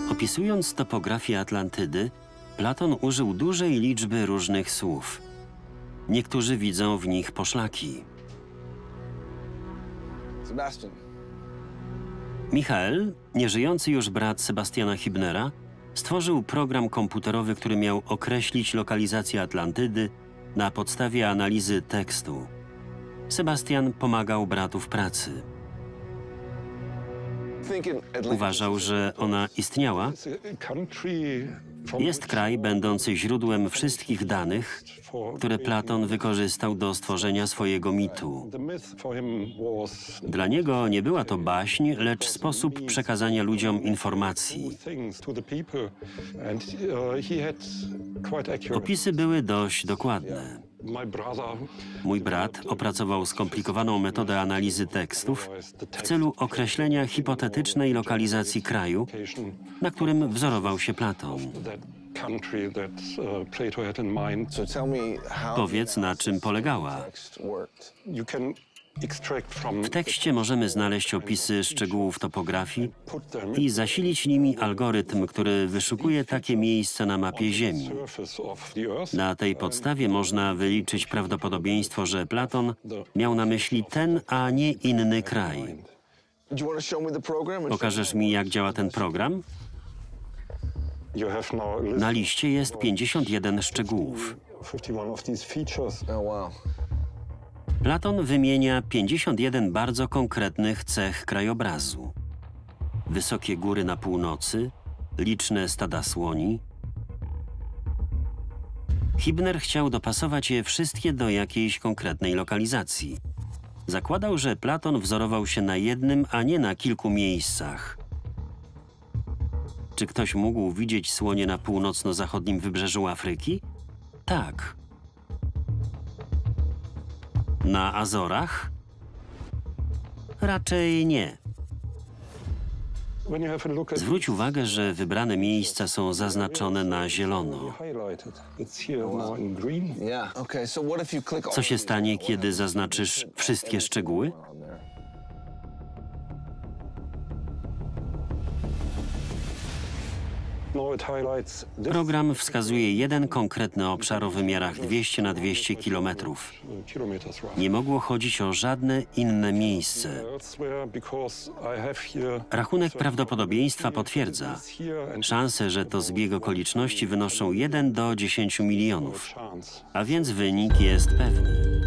Opisując topografię Atlantydy, Platon użył dużej liczby różnych słów. Niektórzy widzą w nich poszlaki. Sebastian. Michael, nieżyjący już brat Sebastiana Hübnera, stworzył program komputerowy, który miał określić lokalizację Atlantydy na podstawie analizy tekstu. Sebastian pomagał bratu w pracy. Uważał, że ona istniała. Jest kraj będący źródłem wszystkich danych, które Platon wykorzystał do stworzenia swojego mitu. Dla niego nie była to baśń, lecz sposób przekazania ludziom informacji. Opisy były dość dokładne. Mój brat opracował skomplikowaną metodę analizy tekstów w celu określenia hipotetycznej lokalizacji kraju, na którym wzorował się Platon. Powiedz, na czym polegała. W tekście możemy znaleźć opisy szczegółów topografii i zasilić nimi algorytm, który wyszukuje takie miejsca na mapie Ziemi. Na tej podstawie można wyliczyć prawdopodobieństwo, że Platon miał na myśli ten, a nie inny kraj. Pokażesz mi, jak działa ten program? Na liście jest 51 szczegółów. Platon wymienia 51 bardzo konkretnych cech krajobrazu. Wysokie góry na północy, liczne stada słoni. Hübner chciał dopasować je wszystkie do jakiejś konkretnej lokalizacji. Zakładał, że Platon wzorował się na jednym, a nie na kilku miejscach. Czy ktoś mógł widzieć słonie na północno-zachodnim wybrzeżu Afryki? Tak. Na Azorach? Raczej nie. Zwróć uwagę, że wybrane miejsca są zaznaczone na zielono. Co się stanie, kiedy zaznaczysz wszystkie szczegóły? Program wskazuje jeden konkretny obszar o wymiarach 200 na 200 km. Nie mogło chodzić o żadne inne miejsce. Rachunek prawdopodobieństwa potwierdza. Szanse, że to zbieg okoliczności wynoszą 1 do 10 milionów. A więc wynik jest pewny.